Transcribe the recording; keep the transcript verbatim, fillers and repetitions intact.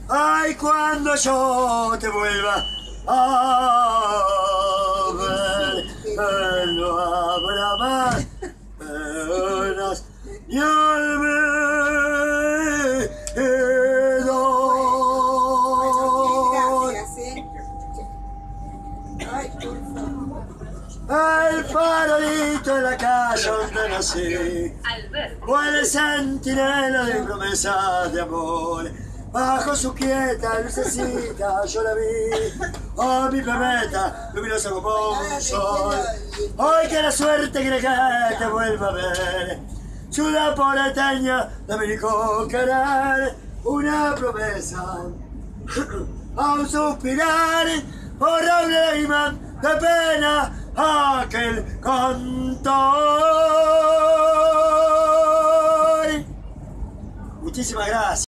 Ay, cuando yo te vuelva a ver, eh, no habrá más penas ni olvido. Gracias, ¿eh? Ay, por favor. El farolito en la calle donde nací, fue el centinela de promesas de amor. Bajo su quieta lucecita yo la vi, oh mi planeta, luminoso como un sol. Hoy que la suerte quiere que te vuelva a ver, ciudad porteña de mi querer, una promesa. A un suspirar, horrible lágrima de pena, aquel cantor. Muchísimas gracias.